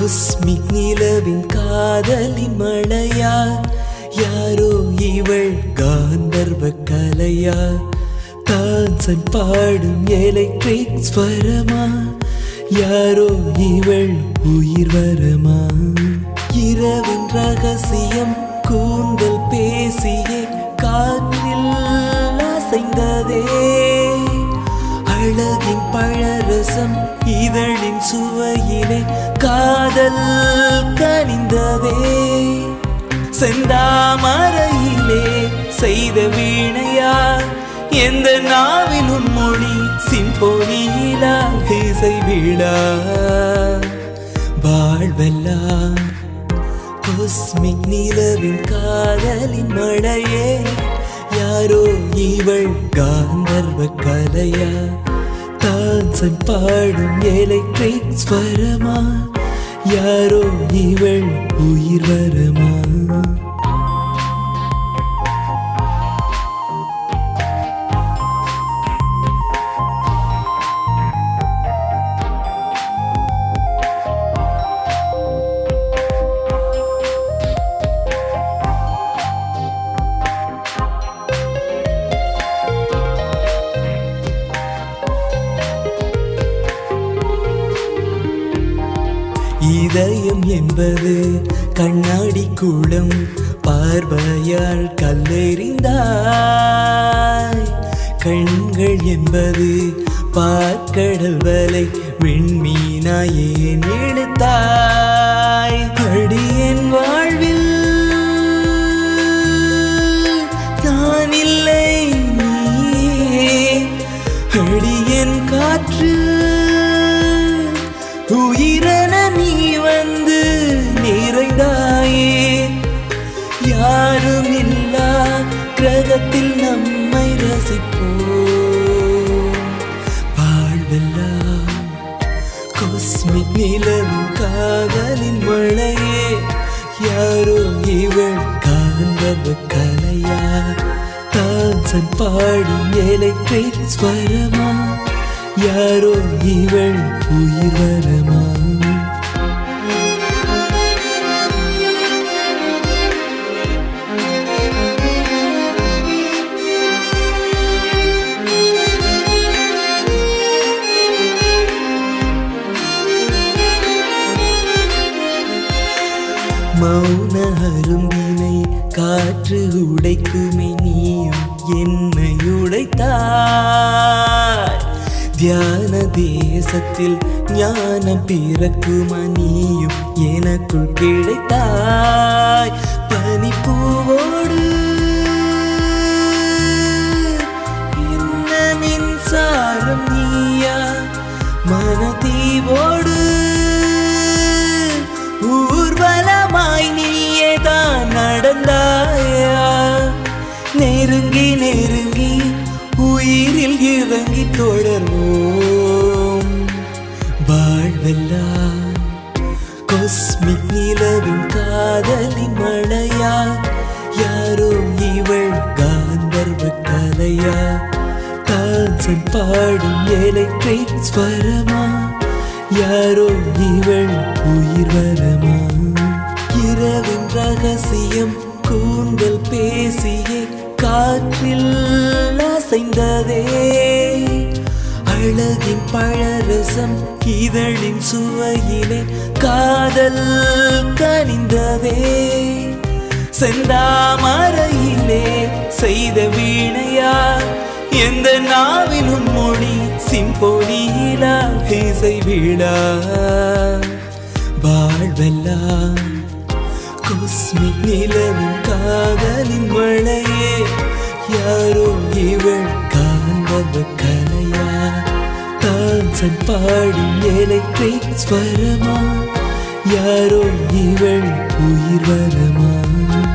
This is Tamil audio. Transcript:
காஸ்மிக் நிலவின் காதலின் மழையா யாரோ இவள் காந்தர்வ கலையா தான்சன் பாடும் எலக்ட்ரிக் ஸ்வரமா யாரோ இவள் உயிர் வரமா இரவின் ரகசியம் கூந்தல் பேசியே காற்றில் அசைந்ததே அழகின் பழரசம் இதழின் சுவையிலே காதல் கனிந்ததே செந்தாமரையிலே செய்த வீணையா எந்த நாவிலும் மொழி சிம்போனியிலா இசை விழா வாழ்வெல்லாம் காஸ்மிக் நிலவின் காதலின் மழையே யாரோ இவள் காந்தர்வ கலையா தான்சன் பாடும் எலக்ட்ரிக் ஸ்வரமா யாரோ இவள் உயிர் வரமா இதயம் என்பது கண்ணாடி கூடம் பார்வையால் கல்லெறிந்தாய் கண்கள் என்பது பார்க்கடல் வலை விண்மீனாயே இழுத்தாய் அடியேன் வாழ்வில் நான் இல்லை நீயே அடியேன் காற்று உயிரென நீ வந்து நிறைந்தாயே யாரும் இல்லா கிரகத்தில் நம்மை ரசிப்போம் வாழ்வெல்லாம் காஸ்மிக் நிலவின் காதலின் மழையே யாரோ இவள் காந்தர்வ கலையா தான்சன் பாடும் எலக்ட்ரிக் ஸ்வரமா யாரோ இவள் உயிர் வரமா மௌன அரும்பினை காற்று உடைக்குமே நீயும் என்னை உடைத்தாய் தியான தேசத்தில் ஞானம் பிறக்குமா நீயும் எனக்குள் கிடைத்தாய் பனிப்பூவோடு என்ன மின்சாரம் நீயா மனதீவோடு ஊர்வலமாய் நீயே தான் நடந்தாயா நெருங்கி நெருங்கி உயிரில் இறங்கி தொடர்வோம் வாழ்வெல்லாம் காஸ்மிக் நிலவின் காதலின் மழையா யாரோ இவள் காந்தர்வ கலையா தான்சன் பாடும் எலக்ட்ரிக் ஸ்வரமா யாரோ இவள் உயிர் வரமா இரவின் ரகசியம் கூந்தல் பேசியே காற்றில் அசைந்ததே அழகின் பழரசம் இதழின் சுவையிலே காதல் கனிந்ததே செந்தாமரையிலே செய்த வீணையா எந்த நாவிலும் மொழி சிம்போனியிலா இசை விழா வாழ்வெல்லாம் காஸ்மிக் நிலவின் காதலின் மழையே யாரோ இவள் காந்தர்வ கலையா தான்சன் பாடும் எலக்ட்ரிக் ஸ்வரமா யாரோ இவள் உயிர் வரமா